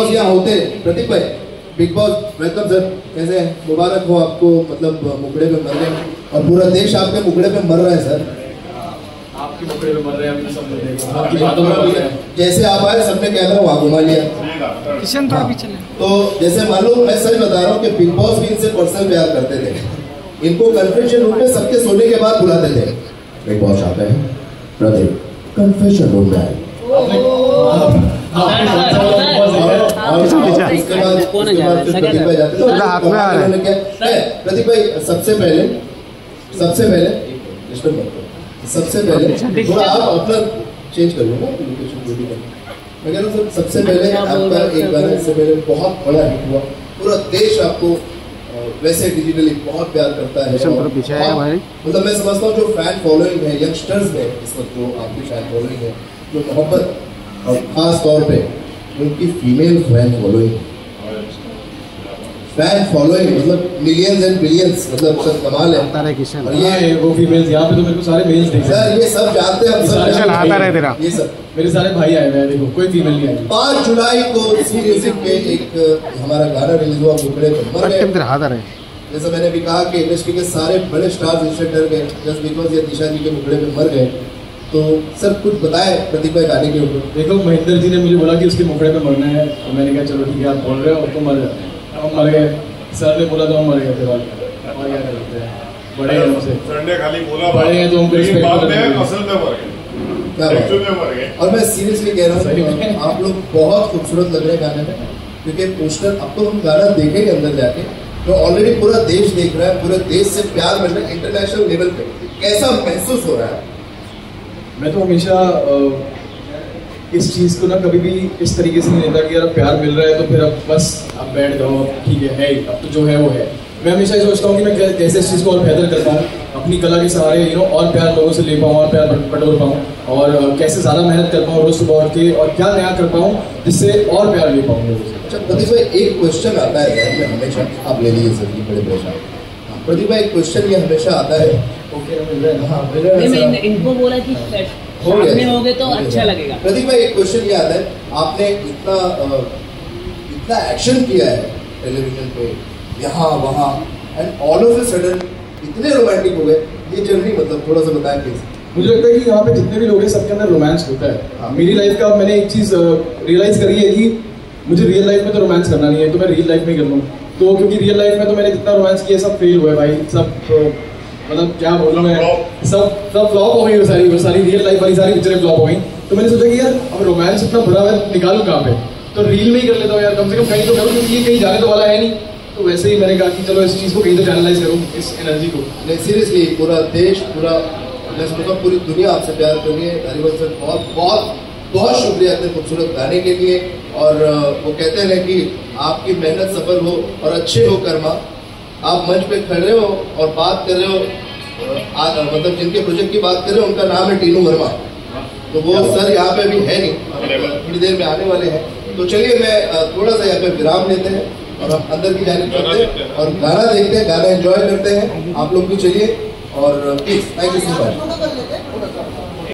Boss यहाँ होते हैं। प्रतीक भाई, बिग बॉस वेलकम सर, कैसे हैं? मुबारक हो आपको, मतलब मुखड़े पे मर गए और पूरा देश आपके मुखड़े पे मर रहा है सर। आपके मुखड़े पे मर रहे हैं, सब लोग आपकी बातों में मर रहे हैं। जैसे आप आए सबने कैमरा वहाँ घुमा लिया। किशन थोड़ा पीछे ले। तो जैसे मालूम, मैं सच बता रहा हूँ कि बिग बॉस भी इनसे पर्सनल प्यार करते थे। इनको कन्फेशन रूम में सबके सोने के बाद बुलाते थे। बिग बॉस आते हैं, प्रदीप कन्फेशन रूम में आए। प्रदीप भाई, सबसे पहले थोड़ा आप अपना चेंज कर लो ना लोकेशन। मैं कह रहा हूँ सबसे पहले आपका एक गाना इससे पहले बहुत बड़ा हिट हुआ, पूरा देश आपको वैसे डिजिटली बहुत प्यार करता है। मतलब मैं समझता हूँ जो फैन फॉलोइंग है यंगस्टर्स में इस वक्त, जो आपकी फैन फॉलोइंग है, जो मोहब्बत और खास तौर पे उनकी फीमेल फैन फॉलोइंग मतलब मिलियंस एंड बिलियंस, मतलब सब कमाल है। और ये वो फीमेल्स यहाँ पे तो मेरे को सारे मेल्स दिख रहे हैं सर, ये सब जानते हैं हम सब आता रहे तेरा। ये सब मेरे सारे भाई आए हुए हैं, देखो कोई फीमेल नहीं आई। 5 जुलाई को सी म्यूजिक पे एक हमारा गाना रिलीज हुआ, मुखड़े पे मर गए। जैसा मैंने भी कहा कि इंडस्ट्री के सारे बड़े स्टार्स इससे डर गए जस्ट बिकॉज ये दिशा जी के मुखड़े पे मर गए। तो सर कुछ बताएं प्रतीक भाई गाने के ऊपर। देखो महेंद्र जी ने मुझे बोला कि उसके मुखड़े पे मरना है, और मैंने कहा चलो ठीक है आप बोल रहे हो तो मर जाते हैं। हम मर गए, सर ने बोला तो हम मर गए थे। और क्या कर सकते हैं, बड़े हैं हमसे, संडे खाली बोला बड़े हैं तो हमको रिस्पेक्ट करते हैं। असल में मर गए। और मैं सीरियसली कह रहा हूँ आप लोग बहुत खूबसूरत लग रहे हैं गाने में, क्योंकि पोस्टर अब तो हम गाना देखेंगे अंदर जाके, तो ऑलरेडी पूरा देश देख रहा है, पूरे देश से प्यार मिल रहा है इंटरनेशनल लेवल पे। कैसा महसूस हो रहा है? मैं तो हमेशा इस चीज़ को ना कभी भी इस तरीके से नहीं लेता कि यार प्यार मिल रहा है तो फिर अब बस अब बैठ जाओ, अब ठीक है अब तो जो है वो है। मैं हमेशा ये सोचता हूँ कि मैं कैसे इस चीज़ को और बेहतर कर पाऊँ, अपनी कला के सहारे और प्यार लोगों से ले पाऊँ और प्यार बटोर पाऊँ, और कैसे ज़्यादा मेहनत कर पाऊँ रोज सुबह उठ के, और क्या नया कर पाऊँ जिससे और प्यार ले पाऊँ लोगों से। अच्छा प्रदीप भाई, एक क्वेश्चन आता है हमेशा, आप ले लीजिए सर, बड़े परेशान। प्रदीप भाई, एक क्वेश्चन ये हमेशा आता है, इनको बोला कि सामने हो गए तो अच्छा लगेगा। प्रदीप भाई, एक क्वेश्चन ये आता है, आपने इतना एक्शन किया है टेलीविजन पे, यहाँ वहाँ, and all of a sudden इतने रोमांटिक हो गए, ये जर्नी मतलब थोड़ा सा बताएं प्लीज। मुझे लगता है कि यहाँ पे जितने भी लोग हैं सबके अंदर रोमांस होता है। हाँ। मेरी लाइफ का मैंने एक चीज़ रियलाइज करी है कि मुझे रियल लाइफ में तो रोमांस करना नहीं है, तो मैं रियल लाइफ में कर लूँ। तो क्योंकि रियल लाइफ में तो मैंने जितना रोमांस किया सब फेल हुआ है भाई, सब मतलब क्या बोल रहा हूँ मैं, सब फ्लॉप हो गई, वो सारी रियल लाइफ वाली सारी पिक्चरें फ्लॉप हो गई। तो मैंने सोचा कि यार अब रोमांस इतना भरा हुआ है, निकालूं कहाँ पे, तो रील में ही कर लेता हूँ यार, कम से कम कहीं तो करूँ, क्योंकि ये कहीं जाने तो वाला है नहीं। तो वैसे ही मैंने कहा कि चलो इस चीज़ को कहीं तो चैनलाइज करूँ, इस एनर्जी को। नहीं सीरियसली, पूरा देश, पूरा मैं समझता हूँ पूरी दुनिया आपसे प्यार कर रही है। हरिवंश सर बहुत बहुत बहुत शुक्रिया इतने खूबसूरत गाने के लिए। और वो कहते हैं कि आपकी मेहनत सफल हो और अच्छे हो कर्मा। आप मंच पे खड़े हो और बात कर रहे हो, मतलब जिनके प्रोजेक्ट की बात कर रहे हो उनका नाम है टीनू वर्मा। तो वो सर यहाँ पे अभी है नहीं, थोड़ी देर में आने वाले हैं। तो चलिए मैं थोड़ा सा यहाँ पे विराम लेते हैं और हम अंदर की जाने करते हैं और गाना देखते हैं, गाना एंजॉय करते हैं। आप लोग भी चलिए और please thank you so much.